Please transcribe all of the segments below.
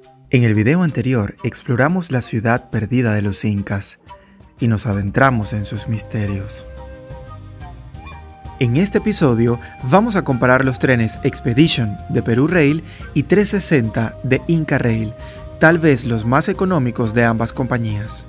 En el video anterior exploramos la ciudad perdida de los incas y nos adentramos en sus misterios. En este episodio vamos a comparar los trenes Expedition de Peru Rail y 360 de Inca Rail, tal vez los más económicos de ambas compañías.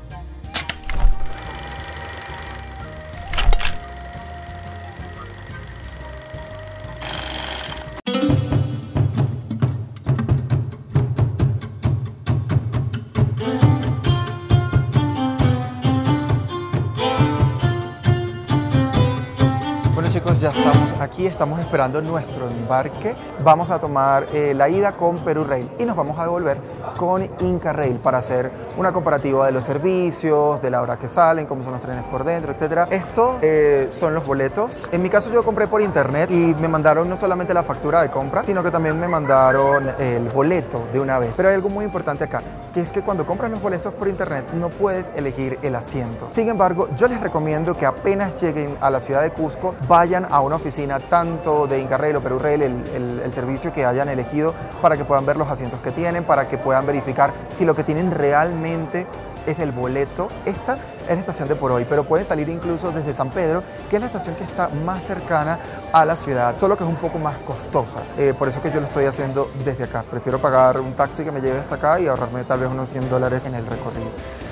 Chicos, ya estamos aquí, estamos esperando nuestro embarque. Vamos a tomar la ida con Peru Rail y nos vamos a devolver con Inca Rail para hacer una comparativa de los servicios, de la hora que salen, cómo son los trenes por dentro, etc. Estos son los boletos. En mi caso yo compré por internet y me mandaron no solamente la factura de compra, sino que también me mandaron el boleto de una vez. Pero hay algo muy importante acá, que es que cuando compras los boletos por internet no puedes elegir el asiento. Sin embargo, yo les recomiendo que apenas lleguen a la ciudad de Cusco, vayan a una oficina tanto de Inca Rail o Peru Rail, el servicio que hayan elegido, para que puedan ver los asientos que tienen, para que puedan verificar si lo que tienen realmente es el boleto. Esta es la estación de Poroy, pero pueden salir incluso desde San Pedro, que es la estación que está más cercana a la ciudad, solo que es un poco más costosa. Por eso que yo lo estoy haciendo desde acá. Prefiero pagar un taxi que me lleve hasta acá y ahorrarme tal vez unos $100 en el recorrido.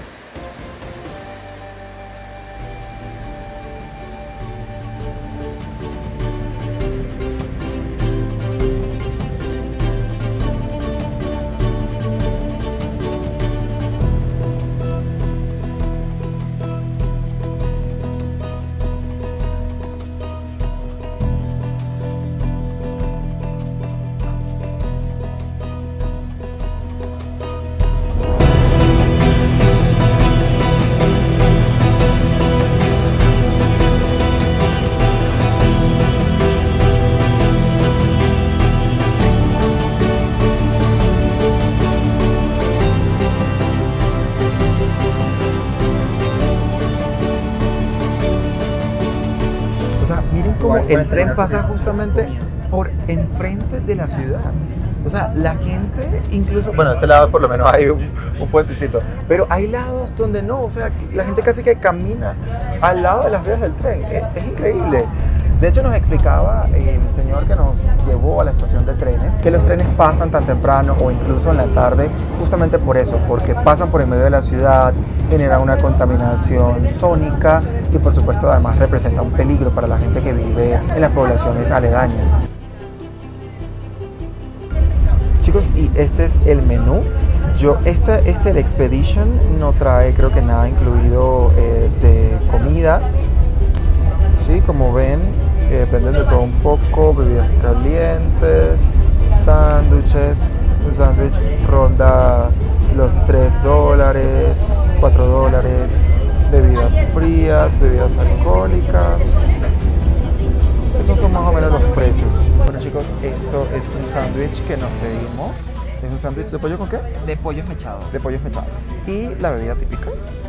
Miren cómo el tren pasa justamente por enfrente de la ciudad. O sea, la gente incluso, bueno, de este lado por lo menos hay un puentecito, pero hay lados donde no, o sea, la gente casi que camina al lado de las vías del tren. Es increíble. De hecho, nos explicaba el señor que nos llevó a la estación de trenes que los trenes pasan tan temprano o incluso en la tarde justamente por eso, porque pasan por el medio de la ciudad, generan una contaminación sónica y por supuesto además representa un peligro para la gente que vive en las poblaciones aledañas. Chicos, y este es el menú. El Expedition no trae creo que nada incluido de comida. Sí, como ven, venden de todo un poco, bebidas calientes, sándwiches. Un sándwich ronda los $3, $4, bebidas frías, bebidas alcohólicas. Esos son más o menos los precios. Bueno chicos, esto es un sándwich que nos pedimos. ¿Es un sándwich de pollo con qué? De pollo esmechado. De pollo esmechado. Y la bebida típica,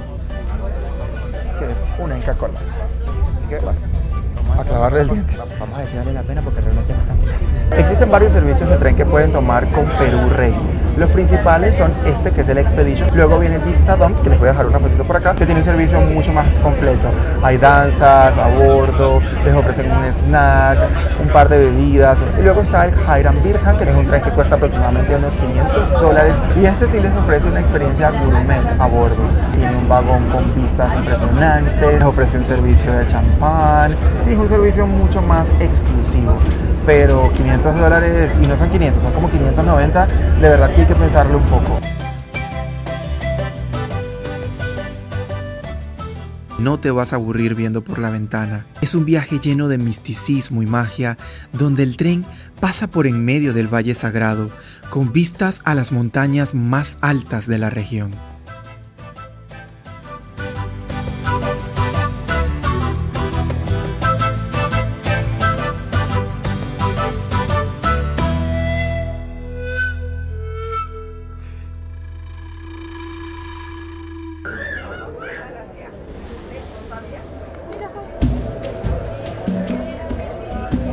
que es una Inca Kola. Así que bueno, a clavarle el diente. Vamos a decir vale la pena porque realmente es bastante caro. Existen varios servicios de tren que pueden tomar con Peru Rail. Los principales son este, que es el Expedition. Luego viene el Vista Dump, que les voy a dejar una fotito por acá, que tiene un servicio mucho más completo. Hay danzas a bordo, les ofrecen un snack, un par de bebidas. Y luego está el Hiram Birhan, que es un tren que cuesta aproximadamente unos $500. Y este sí les ofrece una experiencia gourmet a bordo. Tiene un vagón con vistas impresionantes, les ofrece un servicio de champán. Sí, es un servicio mucho más exclusivo. Pero $500, y no son 500, son como 590, de verdad que hay que pensarlo un poco. No te vas a aburrir viendo por la ventana. Es un viaje lleno de misticismo y magia, donde el tren pasa por en medio del Valle Sagrado, con vistas a las montañas más altas de la región.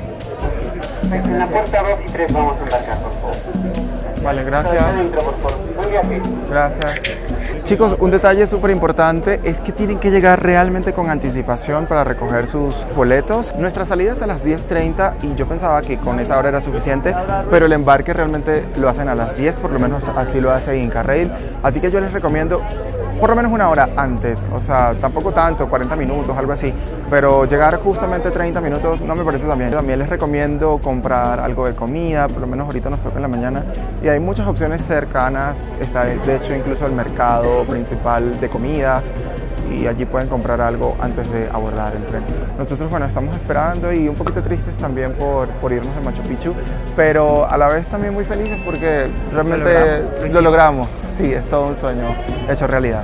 En la puerta 2 y 3 vamos a embarcar, por favor. Vale, gracias. Dentro, por favor. Gracias. Chicos, un detalle súper importante es que tienen que llegar realmente con anticipación para recoger sus boletos. Nuestra salida es a las 10:30 y yo pensaba que con esa hora era suficiente, pero el embarque realmente lo hacen a las 10, por lo menos así lo hace Inca Rail. Así que yo les recomiendo por lo menos una hora antes, o sea, tampoco tanto, 40 minutos, algo así, pero llegar justamente 30 minutos no me parece tan bien. También les recomiendo comprar algo de comida, por lo menos ahorita nos toca en la mañana, y hay muchas opciones cercanas, está de hecho incluso el mercado principal de comidas, y allí pueden comprar algo antes de abordar el tren. Nosotros, bueno, estamos esperando y un poquito tristes también por irnos de Machu Picchu, pero a la vez también muy felices porque realmente lo logramos. Sí, es todo un sueño hecho realidad.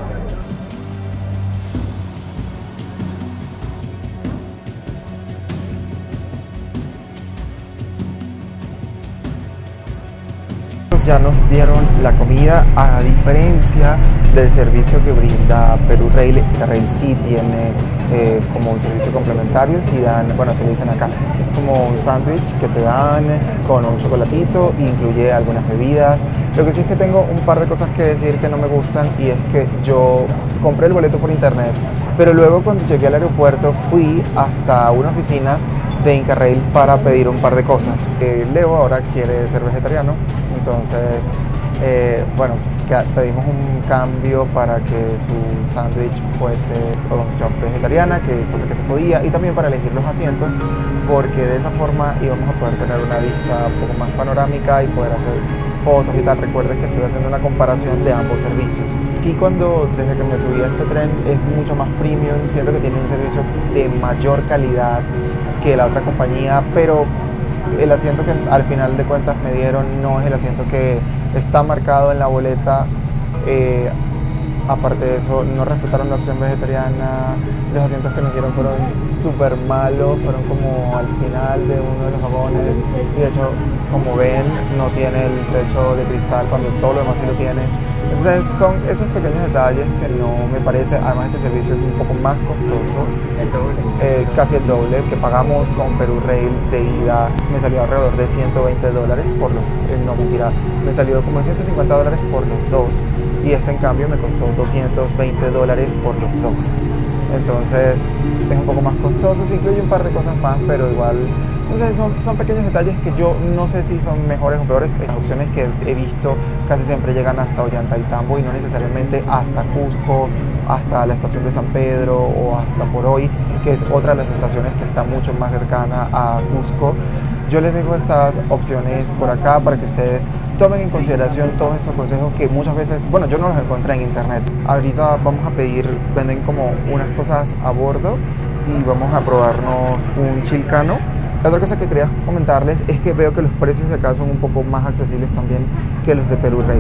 Ya nos dieron la comida, a diferencia del servicio que brinda Peru Rail. Rail sí tiene como un servicio complementario, si dan, bueno, se le dicen acá, es como un sándwich que te dan con un chocolatito, incluye algunas bebidas. Lo que sí es que tengo un par de cosas que decir que no me gustan, y es que yo compré el boleto por internet, pero luego cuando llegué al aeropuerto fui hasta una oficina de Inca Rail para pedir un par de cosas. Leo ahora quiere ser vegetariano, entonces, bueno, pedimos un cambio para que su sándwich fuese opción vegetariana, cosa que se podía, y también para elegir los asientos, porque de esa forma íbamos a poder tener una vista un poco más panorámica y poder hacer fotos y tal. Recuerden que estoy haciendo una comparación de ambos servicios. Sí, desde que me subí a este tren es mucho más premium, siento que tiene un servicio de mayor calidad que la otra compañía, pero el asiento que al final de cuentas me dieron no es el asiento que está marcado en la boleta. Aparte de eso, no respetaron la opción vegetariana. Los asientos que nos dieron fueron súper malos, fueron como al final de uno de los vagones, y de hecho, como ven, no tiene el techo de cristal cuando todo lo demás sí lo tiene. Entonces son esos pequeños detalles que no me parece. Además, este servicio es un poco más costoso, casi el doble que pagamos con Peru Rail de ida. Me salió alrededor de $120 por los, no mentira, me salió como $150 por los dos, y este en cambio me costó $220 por los dos. Entonces es un poco más costoso, se incluye un par de cosas más, pero igual, no sé, son pequeños detalles que yo no sé si son mejores o peores. Las opciones que he visto casi siempre llegan hasta Ollantaytambo y no necesariamente hasta Cusco, hasta la estación de San Pedro o hasta Poroy, que es otra de las estaciones que está mucho más cercana a Cusco. Yo les dejo estas opciones por acá para que ustedes tomen en consideración todos estos consejos que muchas veces, bueno, yo no los encontré en internet. Ahorita vamos a pedir, venden como unas cosas a bordo y vamos a probarnos un chilcano. La otra cosa que quería comentarles es que veo que los precios de acá son un poco más accesibles también que los de Peru Rail.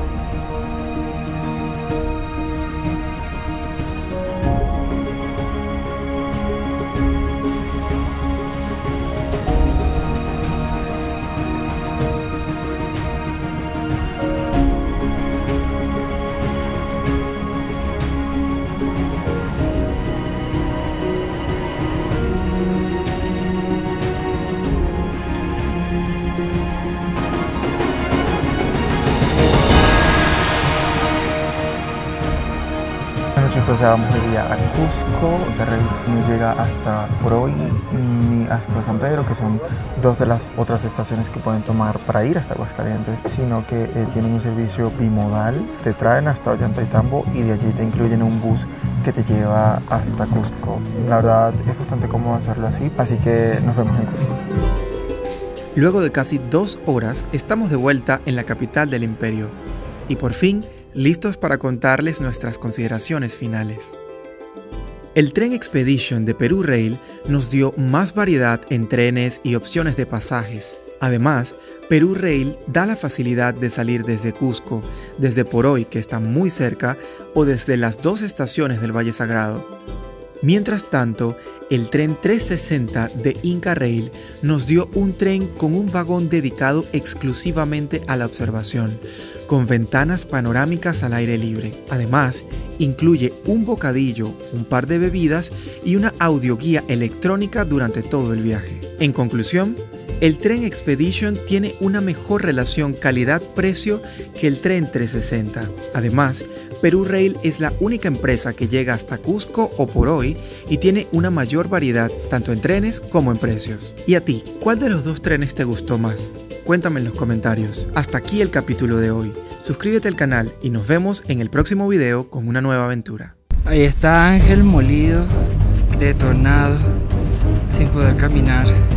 Entonces ya vamos de día a Cusco. Inca Rail no llega hasta Poroy ni hasta San Pedro, que son dos de las otras estaciones que pueden tomar para ir hasta Aguascalientes, sino que tienen un servicio bimodal. Te traen hasta Ollantaytambo y de allí te incluyen un bus que te lleva hasta Cusco. La verdad es bastante cómodo hacerlo así que nos vemos en Cusco. Luego de casi 2 horas estamos de vuelta en la capital del imperio y por fin listos para contarles nuestras consideraciones finales. El tren Expedition de Peru Rail nos dio más variedad en trenes y opciones de pasajes. Además, Peru Rail da la facilidad de salir desde Cusco, desde Poroy, que está muy cerca, o desde las 2 estaciones del Valle Sagrado. Mientras tanto, el tren 360 de Inca Rail nos dio un tren con un vagón dedicado exclusivamente a la observación, con ventanas panorámicas al aire libre. Además, incluye un bocadillo, un par de bebidas y una audioguía electrónica durante todo el viaje. En conclusión, El tren Expedition tiene una mejor relación calidad-precio que el tren 360. Además, Perú Rail es la única empresa que llega hasta Cusco o por hoy y tiene una mayor variedad tanto en trenes como en precios. ¿Y a ti, cuál de los dos trenes te gustó más? Cuéntame en los comentarios. Hasta aquí el capítulo de hoy. Suscríbete al canal y nos vemos en el próximo video con una nueva aventura. Ahí está Ángel molido, detonado, sin poder caminar.